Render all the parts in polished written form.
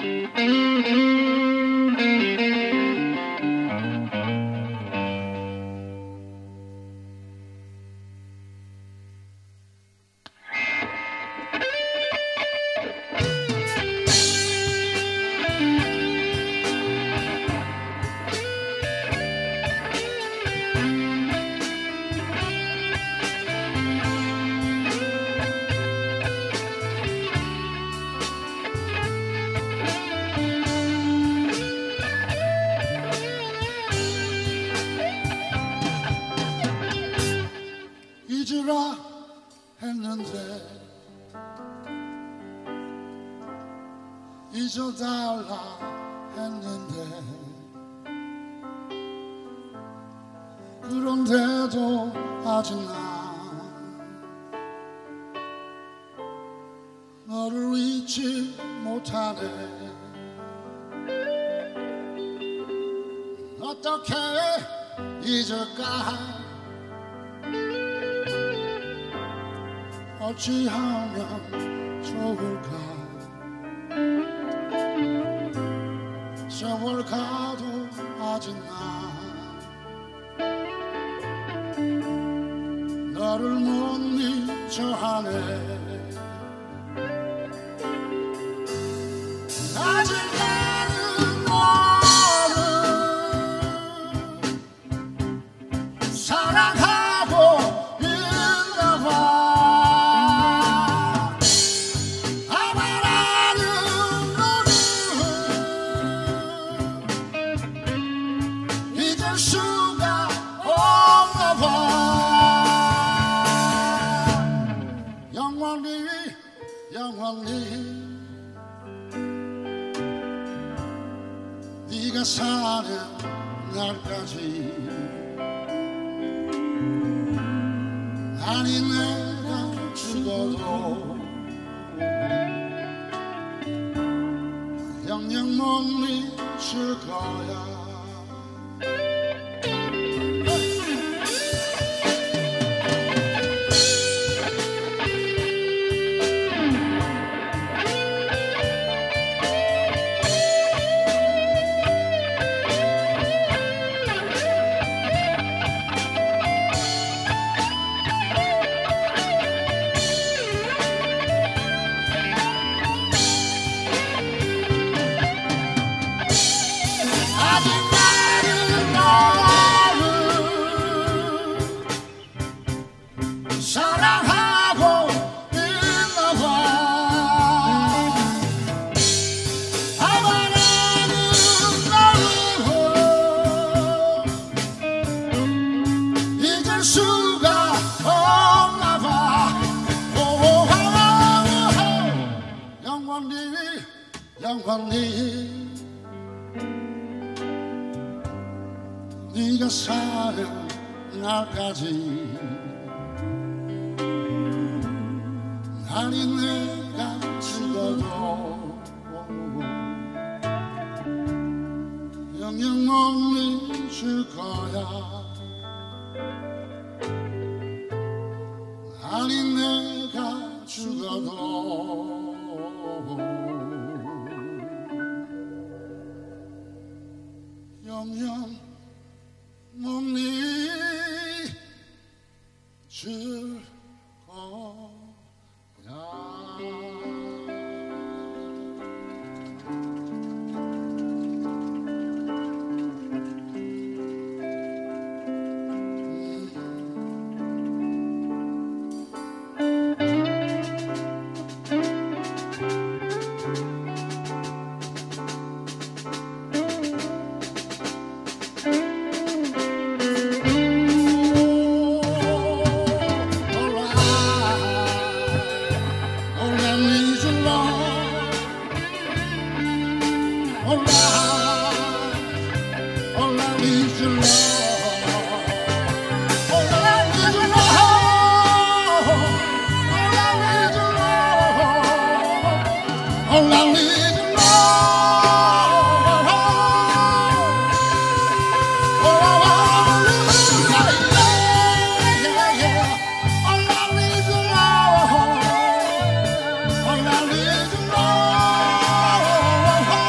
잊으라 했는데 잊어달라 했는데 그런데도 아직 난 너를 잊지 못하네. 어떻게 잊을까? 어찌하면 좋을까? 세월 가도 아직 난 너를 못 잊어 하네. 아직 나는 너를 사랑하고 있나 봐. 수가 없나 봐. 영원히 영원히 네가 사는 날까지 아니 내가 죽어도 영영 못 잊을 거야. 사랑하고 있나 봐. 아마 나는 너를 잊을 수가 없나 봐. 영원히 영원히 네가 사는 날까지 아니 내가 죽어도 영영 못 잊을 거야. 아니 내가 죽어도 영영 못 잊을 거야. All I need is love. All I need is love. All I need is love.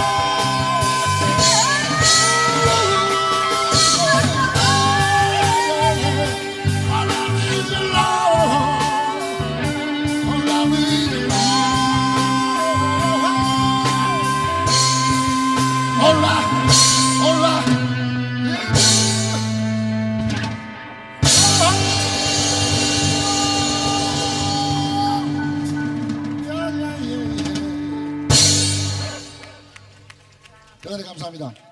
대단히 감사합니다.